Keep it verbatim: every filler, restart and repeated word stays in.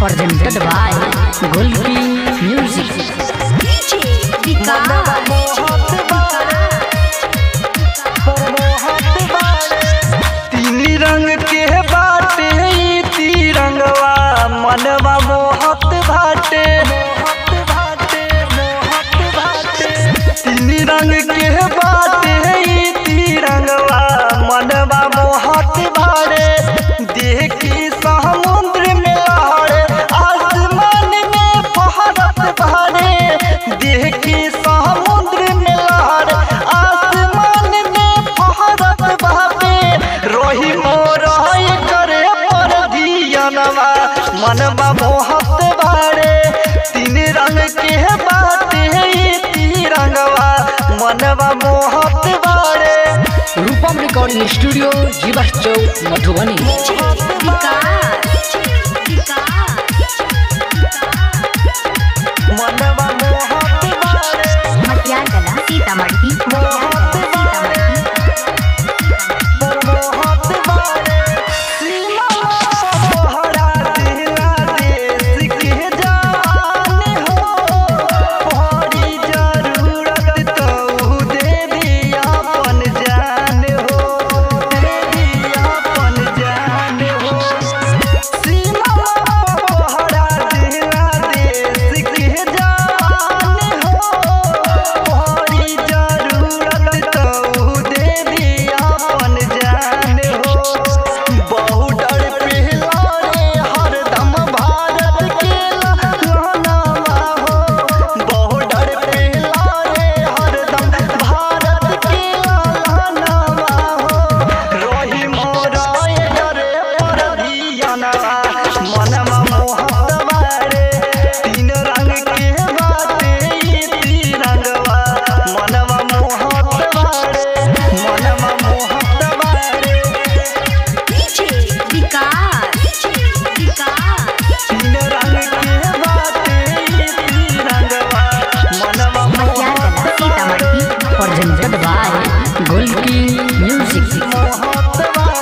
presented by Golgi Music. तीन रंग के बाटे तिरंगवा मनवा मोहत भाटे तीन रंग के बाटे तिरंगवा मनवा मोहत भाड़े देखी समुद्र में लहरे आसमान में फहरत भाड़े देखी समुद्र में लहरे आसमान में फहरत भावे रोही मोर करे पर धियनवा मनवा मोहत भाड़े तीन रंग के बाटे तिरंगवा मनवा मोहत भाड़े। रूपम रिकॉर्डिंग स्टूडियो जीवा चौक मधुबनी। मनवा मोहत भाड़े Matiagala Sitamarhi presented by Golgi Music.